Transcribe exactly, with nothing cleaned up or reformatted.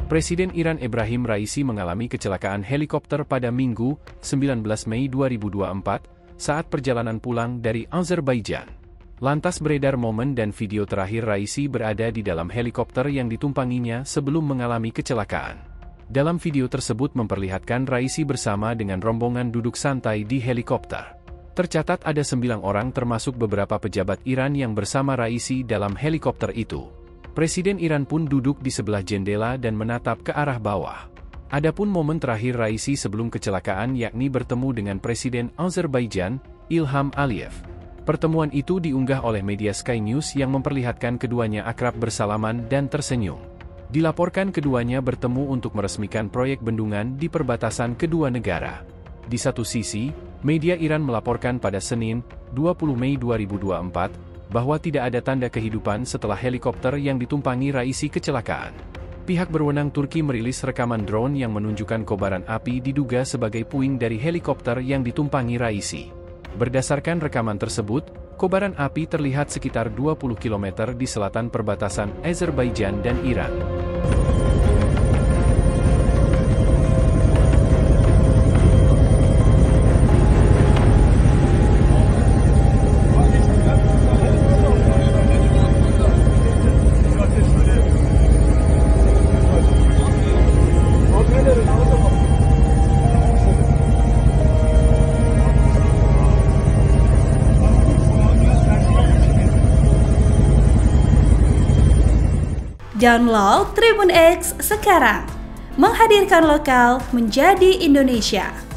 Presiden Iran Ebrahim Raisi mengalami kecelakaan helikopter pada Minggu, sembilan belas Mei dua ribu dua puluh empat, saat perjalanan pulang dari Azerbaijan. Lantas beredar momen dan video terakhir Raisi berada di dalam helikopter yang ditumpanginya sebelum mengalami kecelakaan. Dalam video tersebut memperlihatkan Raisi bersama dengan rombongan duduk santai di helikopter. Tercatat ada sembilan orang termasuk beberapa pejabat Iran yang bersama Raisi dalam helikopter itu. Presiden Iran pun duduk di sebelah jendela dan menatap ke arah bawah. Adapun momen terakhir Raisi sebelum kecelakaan yakni bertemu dengan Presiden Azerbaijan, Ilham Aliyev. Pertemuan itu diunggah oleh media Sky News yang memperlihatkan keduanya akrab bersalaman dan tersenyum. Dilaporkan keduanya bertemu untuk meresmikan proyek bendungan di perbatasan kedua negara. Di satu sisi, media Iran melaporkan pada Senin, dua puluh Mei dua ribu dua puluh empat, bahwa tidak ada tanda kehidupan setelah helikopter yang ditumpangi Raisi kecelakaan. Pihak berwenang Turki merilis rekaman drone yang menunjukkan kobaran api diduga sebagai puing dari helikopter yang ditumpangi Raisi. Berdasarkan rekaman tersebut, kobaran api terlihat sekitar dua puluh kilometer di selatan perbatasan Azerbaijan dan Iran. Download Tribun X sekarang, menghadirkan lokal menjadi Indonesia.